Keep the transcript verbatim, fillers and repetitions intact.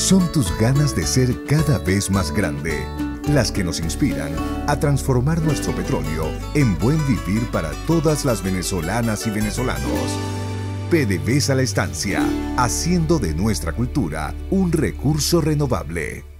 Son tus ganas de ser cada vez más grande las que nos inspiran a transformar nuestro petróleo en buen vivir para todas las venezolanas y venezolanos. PDVSA La Estancia, haciendo de nuestra cultura un recurso renovable.